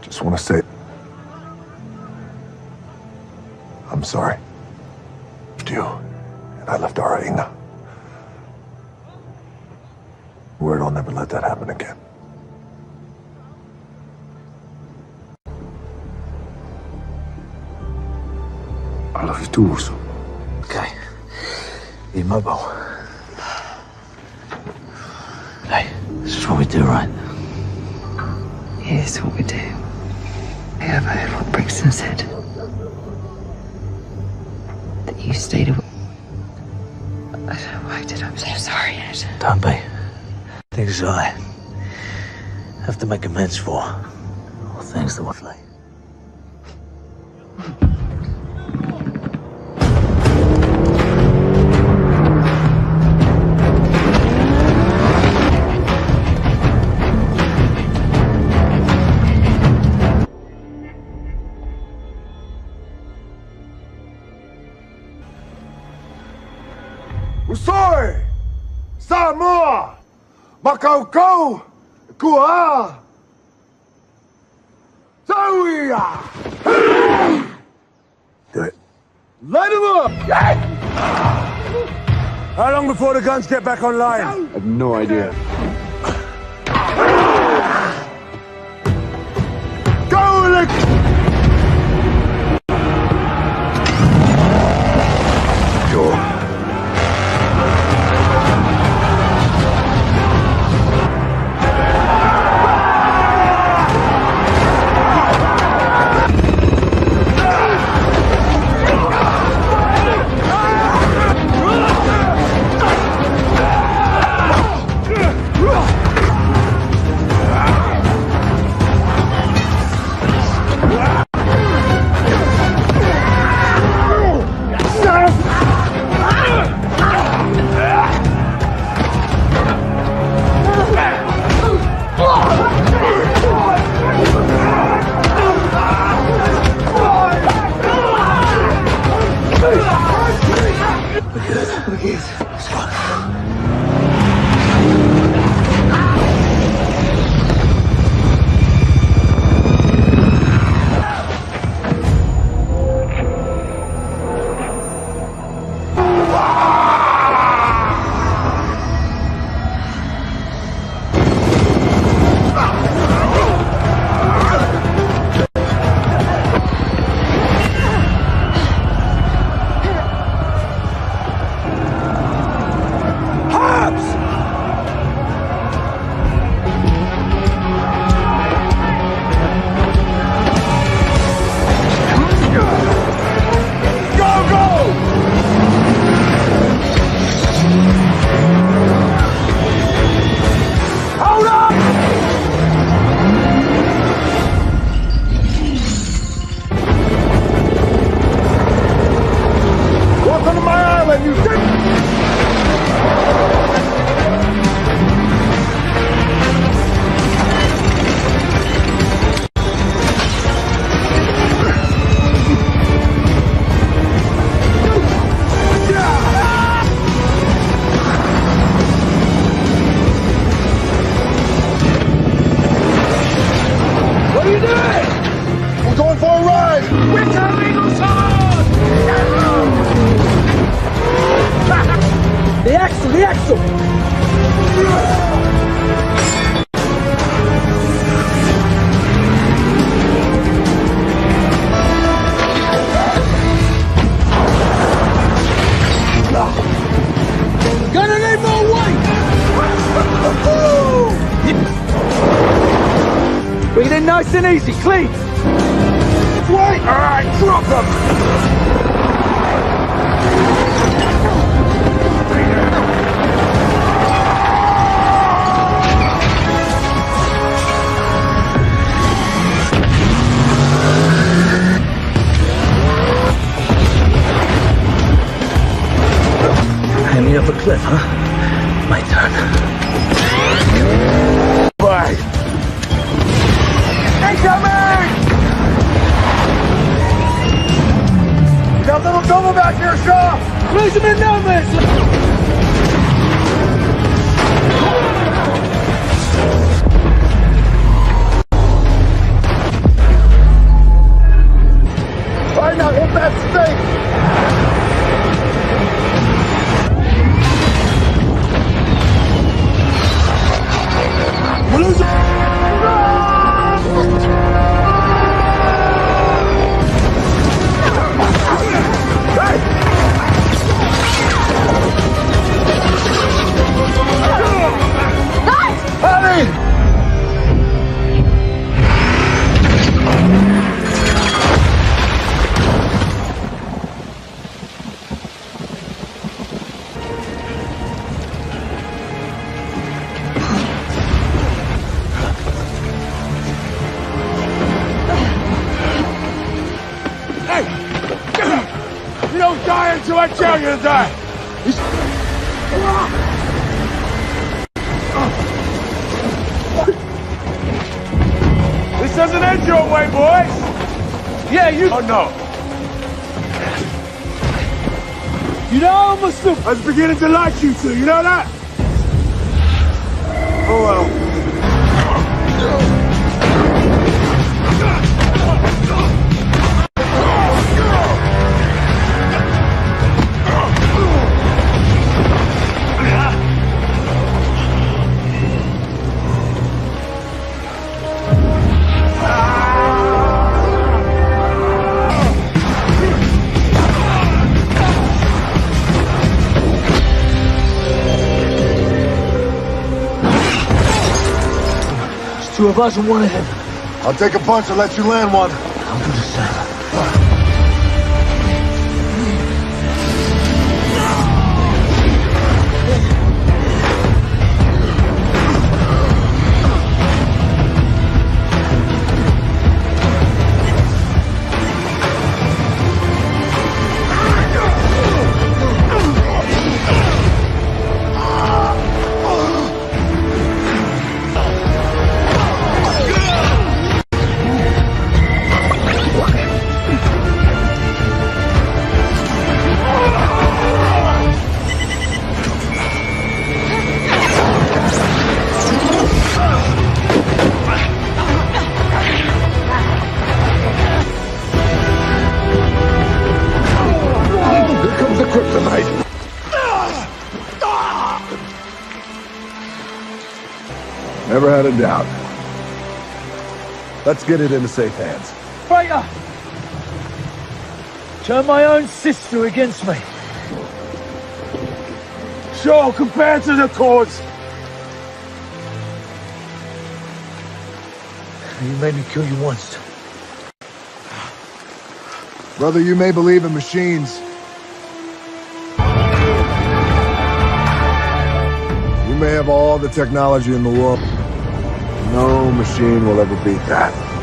Just want to say, I'm sorry. I left you, and I left our Inga. Word, I'll never let that happen again. I love you too, Urso. Okay. Be mobile. Hey, this is what we do, right? Here's what we do. Have I heard what Brixton said? That you stayed away. Why did I'm so sorry, Ed. Don't be. Things I have to make amends for. Or things that were late. Usoi! Samoa! Makaukou! Kua! Zawia! Do it. Light him up! How long before the guns get back online? I have no idea. Go, Lick! Bring it in nice and easy, clean. Wait! Alright, drop them! Hanging up a cliff, huh? My turn. Bye! Incoming! We got a little double back here, Shaw! Lose him in numbers! die until I tell you to die! This doesn't end your way, boys! Yeah, you... Oh, no. You know, I was beginning to like you two, you know that? Oh, well. Two of us and one of him. I'll take a punch and let you land one. I'll do the same. Never had a doubt. Let's get it into safe hands. Traitor! Turn my own sister against me. Sure, compared to the cause. You made me kill you once. Brother, you may believe in machines. You may have all the technology in the world. No machine will ever beat that.